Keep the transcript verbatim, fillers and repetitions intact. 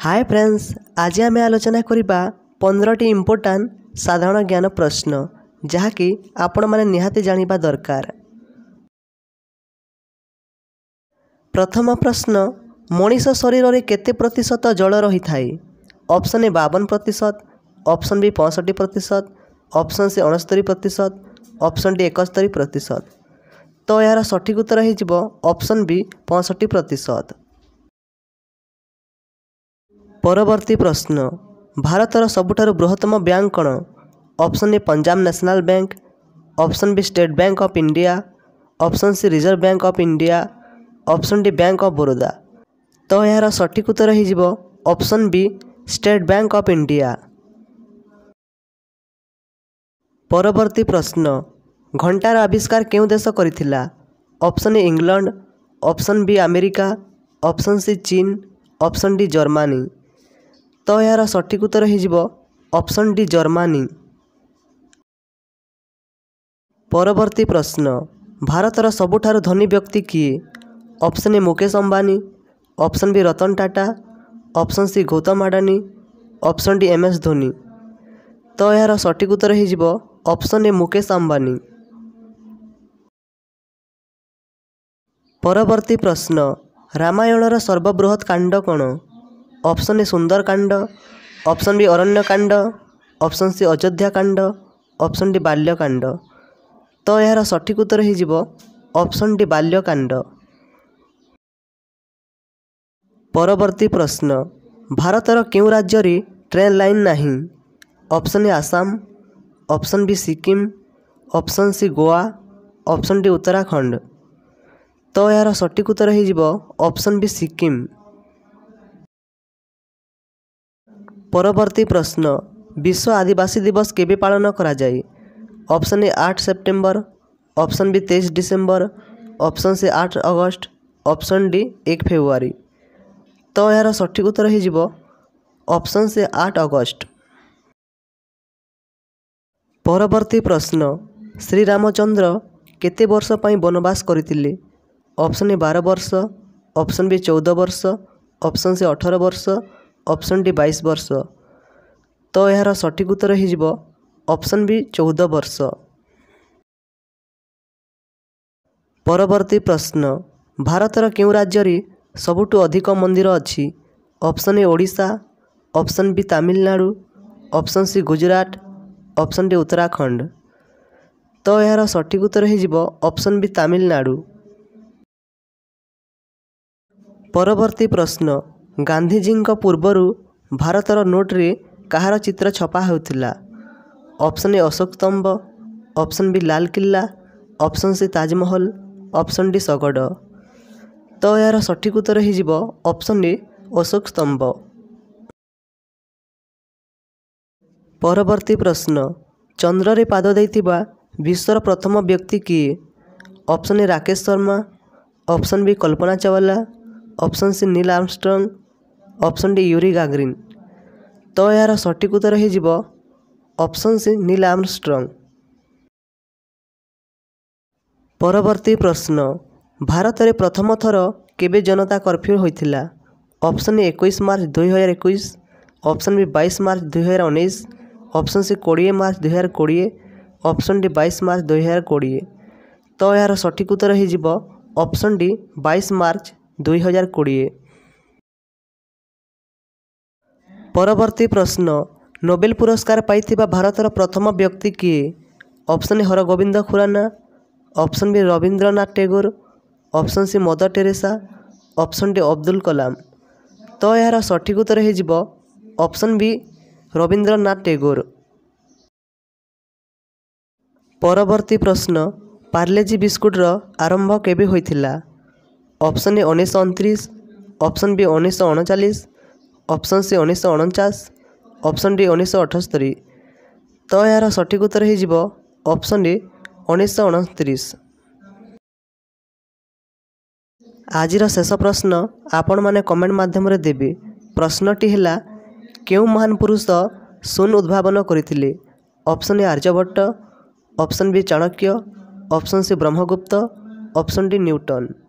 Hi friends, आज आम आलोचना करवा पंद्रह टी इम्पोर्टाट साधारण ज्ञान प्रश्न जहाँकि आपण मैंने निहाती जानिबा दरकार। प्रथम प्रश्न, मनीष शरीर में केते प्रतिशत जल रही थाए? ऑप्शन ए बावन प्रतिशत, ऑप्शन बी पैंसठ प्रतिशत, ऑप्शन सी अणस्तरी प्रतिशत, ऑप्शन डी इकहत्तर प्रतिशत। तो यार सठिक उत्तर हो ऑप्शन बी पैंसठ प्रतिशत। परवर्ती प्रश्न, भारतर सबुठार बृहत्तम बैंक कौन? Option A Punjab national bank, option B state bank of India, option C reserve bank of India, option D bank of Baroda. तो यार सठिक उत्तर हो option B state bank of India. परवर्ती प्रश्न, घंटार आविष्कार केउं देश करिथिला? Option A England, option B America, option C चीन, ऑप्शन डी जर्मनी। तो यार सठिक उत्तर हो ऑप्शन डी जर्मनी। परवर्ती प्रश्न, भारतर सबुठार धनी व्यक्ति किए? Option A Mukesh Ambani, option B Ratan Tata, option C Gautam Adani, option D M S Dhoni. तो यार सठिक उत्तर हो ऑप्शन ए मुकेश अंबानी। परवर्ती प्रश्न, रामायणर सर्वबृहत कांड कौन? ऑप्शन ए सुंदर कांड, ऑप्शन बी अरण्य कांड, ऑप्शन सी अयोध्या कांड, ऑप्शन डी बाल्यकांड। तो यार सठिक उत्तर हो ऑप्शन डी बाल्यकांड। परवर्ती प्रश्न, भारतर केउं राज्य रे ट्रेन लाइन नहीं? Option A Assam, option B Sikkim, option C Goa, option D Uttarakhand. तो यार सठिक उत्तर हो ऑप्शन बी सिक्किम। परवर्ती प्रश्न, विश्व आदिवासी दिवस केबे पालन करा जाए? ऑप्शन ए आठ सेप्टेम्बर, ऑप्शन बी तेईस डिसेम्बर, ऑप्शन सी आठ अगस्त, ऑप्शन डी एक फेब्रुआरी। तो यार सठिक उत्तर हो ऑप्शन से आठ अगस्त। परवर्ती प्रश्न, श्री रामचंद्र केते वर्ष पई वनवास करथिले? ऑप्शन ए बारह वर्ष, ऑप्शन बी चौदह वर्ष, ऑप्शन सी अठारह वर्ष, ऑप्शन डी बाईस वर्ष। तो यार सठिक उत्तर हो ऑप्शन बी चौदह वर्ष। परवर्ती प्रश्न, भारतर केउं राज्य रे सबुठु अधिक मंदिर अछि? Option A Odisha, option B Tamil Nadu, option C Gujarat, option D Uttarakhand. तो यार सठिक उत्तर हो ऑप्शन बी तमिलनाडु। परवर्ती प्रश्न, गांधीजी पूर्वरु भारतर नोट रे कहार चित्र छपा होतिला? Option A Ashok Stambh, option B Lal Qila, option C Taj Mahal, option D सगड़। तो यार सठिक उत्तर हो ऑप्शन ए अशोक स्तंभ। परवर्ती प्रश्न, चंद्र रे पाद देइतिबा विश्वर प्रथम व्यक्ति किए? Option A Rakesh Sharma, option B Kalpana Chawla, option C Neil Armstrong, option D Yuri Gagarin. तो यार सठिक उत्तर हो ऑप्शन सी नील आर्मस्ट्रांग। परवर्ती प्रश्न, भारत में प्रथम थर केबे जनता कर्फ्यू होइथिला? ऑप्शन ए इक्कीस मार्च दुई हजार इक्कीस, ऑप्शन बी बाईस मार्च दुई हजार उन्नीस, ऑप्शन सी बीस मार्च दुई हजार बीस, ऑप्शन डी बाईस मार्च दुई हजार बीस। तो यार सठिक उत्तर हो ऑप्शन डी बाईस मार्च दुई हजार बीस। परवर्ती प्रश्न, नोबेल पुरस्कार पाइथिबा भारतर प्रथम व्यक्ति किए? Option A Hargobind Khorana, option B Rabindranath Tagore, option C Mother Teresa, option D Abdul Kalam. तो यार सठिक उत्तर हो ऑप्शन बी रविंद्रनाथ टैगोर। परवर्ती प्रश्न, पार्लेजी बिस्कुटर आरंभ केबे होइथिला? ऑप्शन ए उन्नीस उनतीस, ऑप्शन बी उन्नीस उनचालीस, ऑप्शन सी उन्नीस उनचास, ऑप्शन डी उन्नीस अठस्तरी। तो यार सठिक उत्तर हो ऑप्शन डी उन्नीस उनतीस। आजिर शेष प्रश्न आपण माने कमेंट माध्यम रे देबे। प्रश्नटी है केउं महान पुरुष शून्य उद्भावन करथिले? Option A Aryabhata, option B Chanakya, option C Brahmagupta, option D Newton.